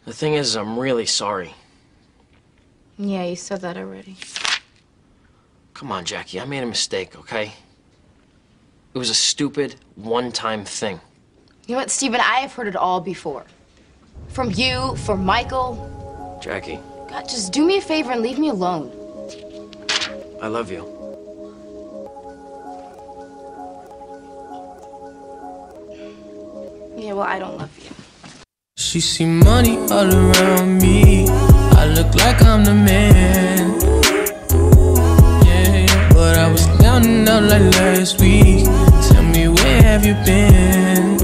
The thing is, I'm really sorry. Yeah, you said that already. Come on, Jackie, I made a mistake, okay? It was a stupid, one-time thing. You know what, Steven? I have heard it all before. From you, from Michael. Jackie. God, just do me a favor and leave me alone. I love you. Yeah, well, I don't love you. She see money all around me. I look like I'm the man. Yeah, but I was down and out like last week. Tell me, where have you been?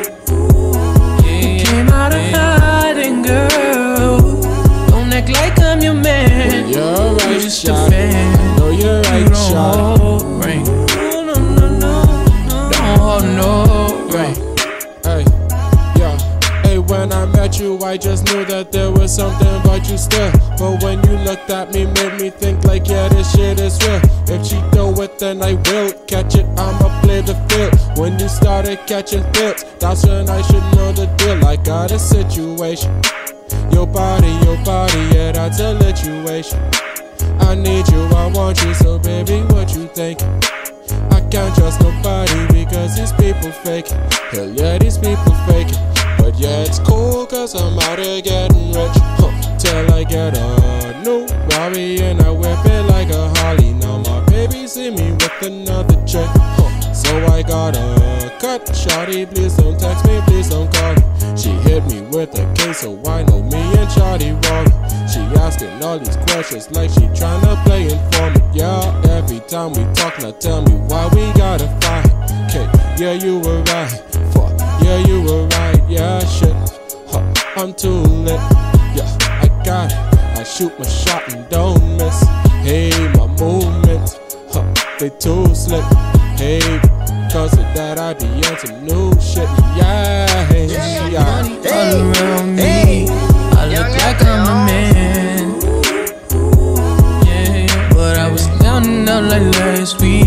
You came out of hiding, girl. Don't act like I'm your man. Well, you're right, You're just shot. a fan. I know you're right, You don't shot. hold rank. No, no, no, no. Don't hold no rank. Hey, yeah. Hey, when I met you, I just knew that there was something about you still. But when you looked at me, made me think like, yeah, this shit is real. If she throw it, then I will catch it. I'ma play the field. When you started catching pills, that's when I should know the deal. I got a situation. Your body, yeah, that's a situation. I need you, I want you, so baby, what you think? I can't trust nobody because these people fake. Hell yeah, these people fake. But yeah, it's cool cause I'm out here getting rich. Till I get a new Rari and I whip it like a Harley. Now my baby see me with another chick. So I gotta cut. Shawty, please don't text me, please don't call me. She hit me with a case, so I know me and Shawty wrong. She asking all these questions like she tryna play informant. Yeah, every time we talk, now tell me why we gotta fight. Okay, yeah, you were right. Fuck, yeah, you were right. Yeah, shit, I'm too lit. Yeah, I got it. I shoot my shot and don't miss. Hey, my movements, they too slick. Hey, cause of that I be on some new shit. Yeah, yeah. Money all around me. I look like I'm the man. Yeah, but I was down and out like last week.